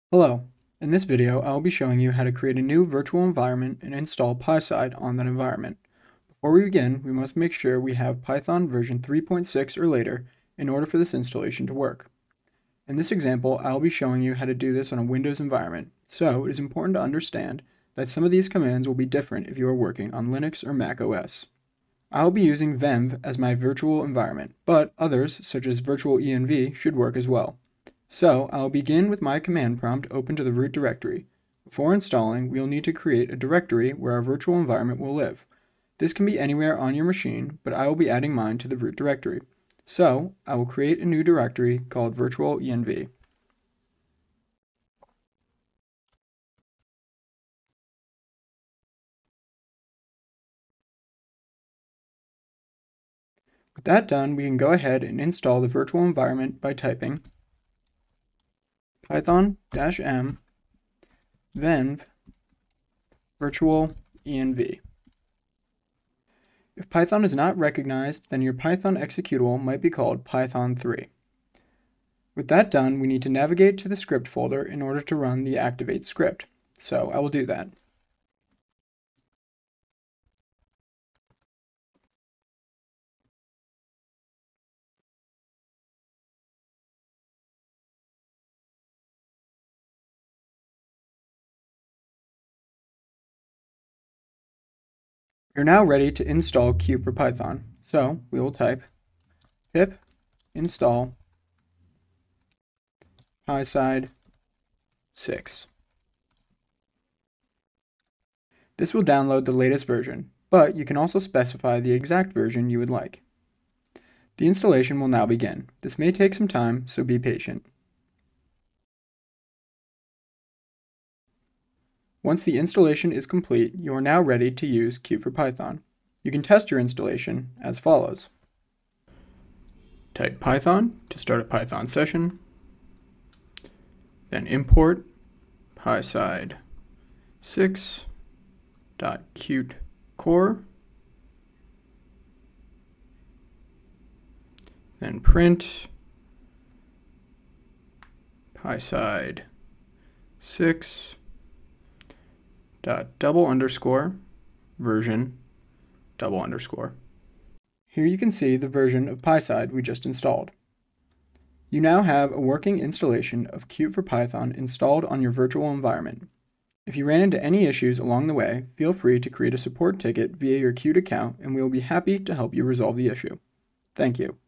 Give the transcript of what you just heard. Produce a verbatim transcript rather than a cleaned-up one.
Hello, in this video I will be showing you how to create a new virtual environment and install PySide on that environment. Before we begin, we must make sure we have Python version three point six or later in order for this installation to work. In this example, I will be showing you how to do this on a Windows environment, so it is important to understand that some of these commands will be different if you are working on Linux or Mac O S. I will be using venv as my virtual environment, but others, such as virtual env, should work as well. So I'll begin with my command prompt open to the root directory. Before installing, we'll need to create a directory where our virtual environment will live. This can be anywhere on your machine, but I will be adding mine to the root directory. So I will create a new directory called virtual env. With that done, we can go ahead and install the virtual environment by typing python-m venv virtual env. If Python is not recognized, then your Python executable might be called python three. With that done, we need to navigate to the script folder in order to run the activate script. So I will do that. We're now ready to install Qt for Python, so we will type pip install PySide six. This will download the latest version, but you can also specify the exact version you would like. The installation will now begin. This may take some time, so be patient. Once the installation is complete, you are now ready to use Qt for Python. You can test your installation as follows. Type Python to start a Python session, then import PySide six.qt core, then print PySide six dot double underscore version double underscore. Here you can see the version of PySide we just installed. You now have a working installation of Qt for Python installed on your virtual environment. If you ran into any issues along the way, feel free to create a support ticket via your Qt account and we will be happy to help you resolve the issue. Thank you.